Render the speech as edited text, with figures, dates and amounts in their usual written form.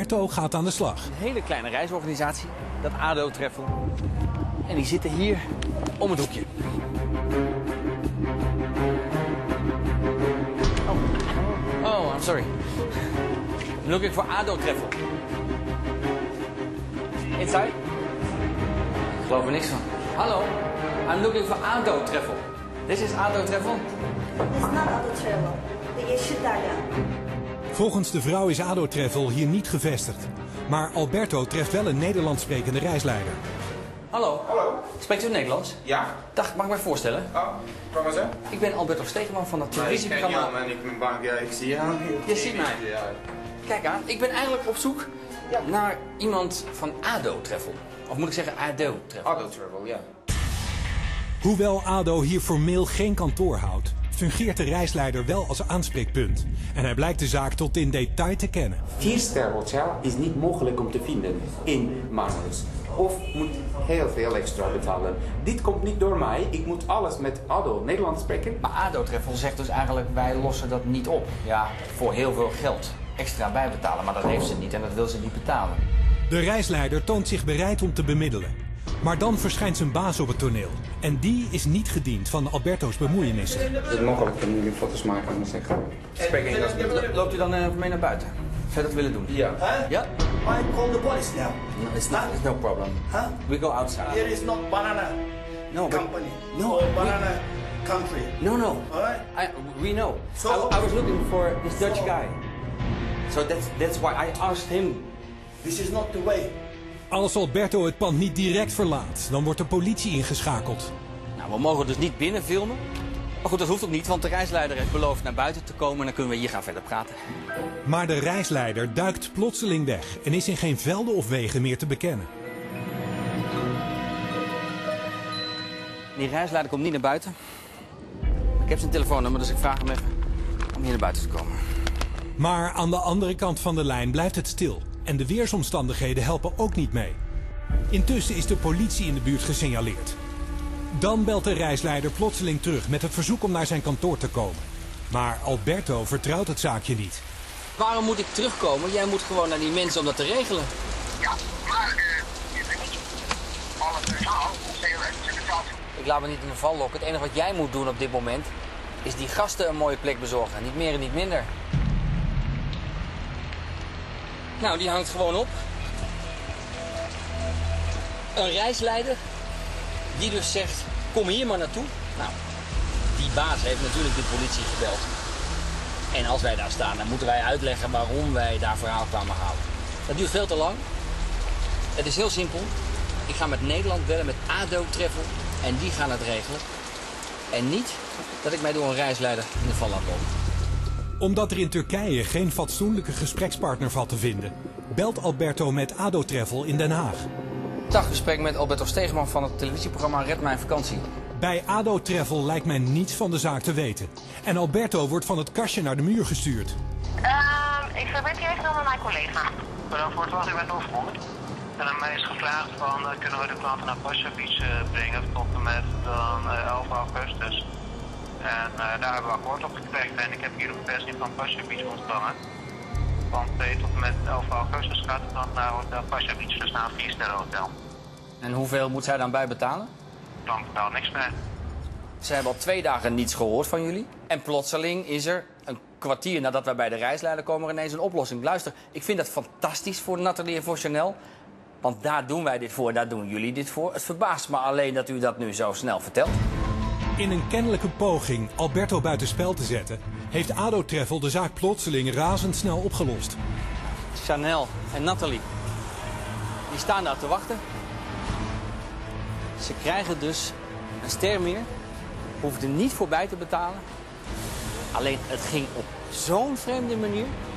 Alberto gaat aan de slag. Een hele kleine reisorganisatie, dat ADO Travel. En die zitten hier om het hoekje. Oh, I'm sorry. I'm looking for ADO Travel. Inside? Ik geloof er niks van. Hallo, I'm looking for ADO Travel. This is ADO Travel? It's not ADO Travel. The Ishidaya. Volgens de vrouw is ADO Travel hier niet gevestigd. Maar Alberto treft wel een Nederlands sprekende reisleider. Hallo. Hallo. Spreekt u Nederlands? Ja? Dag, mag ik mij voorstellen? Oh, kom maar zo. Ik ben Alberto Stegeman van het Ik ken televisieprogramma. jou, man. Ik ben bang. Ja, ik zie jou. Je ziet mij. Ja. Kijk aan, ik ben eigenlijk op zoek naar iemand van ADO Travel. Of moet ik zeggen ADO Travel? Auto travel, ja. Hoewel ADO hier formeel geen kantoor houdt, fungeert de reisleider wel als aanspreekpunt. En hij blijkt de zaak tot in detail te kennen. 4-ster hotel is niet mogelijk om te vinden in Marmaris. Of moet heel veel extra betalen. Dit komt niet door mij. Ik moet alles met ADO Nederlands spreken. Maar ADO Travel zegt dus eigenlijk, wij lossen dat niet op. Ja, voor heel veel geld. Extra bijbetalen, maar dat heeft ze niet en dat wil ze niet betalen. De reisleider toont zich bereid om te bemiddelen. Maar dan verschijnt zijn baas op het toneel. En die is niet gediend van Alberto's bemoeienissen. Is het mogelijk om jullie foto's maken en zeggen? Spreek Engels met Loopt u dan mee naar buiten? Zou je dat willen doen? Ja. Ja? I call the police now. No, it's no problem. Huh? We go outside. Here is not banana No, but- company. no, or we- banana country. No. Alright? We know. So- I was looking for this Dutch guy. So that's why I asked him. This is not the way. Als Alberto het pand niet direct verlaat, dan wordt de politie ingeschakeld. Nou, we mogen dus niet binnen filmen. Maar goed, dat hoeft ook niet, want de reisleider heeft beloofd naar buiten te komen en dan kunnen we hier gaan verder praten. Maar de reisleider duikt plotseling weg en is in geen velden of wegen meer te bekennen. Die reisleider komt niet naar buiten. Ik heb zijn telefoonnummer, dus ik vraag hem even om hier naar buiten te komen. Maar aan de andere kant van de lijn blijft het stil. En de weersomstandigheden helpen ook niet mee. Intussen is de politie in de buurt gesignaleerd. Dan belt de reisleider plotseling terug met het verzoek om naar zijn kantoor te komen. Maar Alberto vertrouwt het zaakje niet. Waarom moet ik terugkomen? Jij moet gewoon naar die mensen om dat te regelen. Ja, maar je bent niet alles verhaal, hoeveel ze betaald. Ik laat me niet in de val lokken. Het enige wat jij moet doen op dit moment is die gasten een mooie plek bezorgen. Niet meer en niet minder. Nou, die hangt gewoon op. Een reisleider die dus zegt, kom hier maar naartoe. Nou, die baas heeft natuurlijk de politie gebeld. En als wij daar staan, dan moeten wij uitleggen waarom wij daar verhaal kwamen halen. Dat duurt veel te lang. Het is heel simpel. Ik ga met Nederland bellen, met ADO Travel. En die gaan het regelen. En niet dat ik mij door een reisleider in de val laat lopen. Omdat er in Turkije geen fatsoenlijke gesprekspartner valt te vinden, belt Alberto met ADO Travel in Den Haag. Dag, gesprek met Alberto Stegeman van het televisieprogramma Red Mijn Vakantie. Bij ADO Travel lijkt men niets van de zaak te weten. En Alberto wordt van het kastje naar de muur gestuurd. Ik verbind je even met mijn collega. Bedankt voor het wachten, ik ben doorverbonden. En aan mij is gevraagd van, kunnen we de klanten naar Pasha Beach brengen tot en met dan 11 augustus. En daar hebben we akkoord op gekregen en ik heb hier een bevestiging van Pasha Beach ontvangen. Van 2 tot en met 11 augustus gaat het dan naar Hotel Pasha Beach, dus naar een 4-ster hotel. En hoeveel moet zij dan bijbetalen? Dan betaalt niks meer. Ze hebben al 2 dagen niets gehoord van jullie. En plotseling is er een kwartier nadat wij bij de reisleider komen ineens een oplossing. Luister, ik vind dat fantastisch voor Nathalie en voor Chanel. Want daar doen wij dit voor, daar doen jullie dit voor. Het verbaast me alleen dat u dat nu zo snel vertelt. In een kennelijke poging Alberto buitenspel te zetten, heeft ADO Travel de zaak plotseling razendsnel opgelost. Chanel en Nathalie, die staan daar te wachten. Ze krijgen dus een ster meer, hoefden niet voorbij te betalen. Alleen het ging op zo'n vreemde manier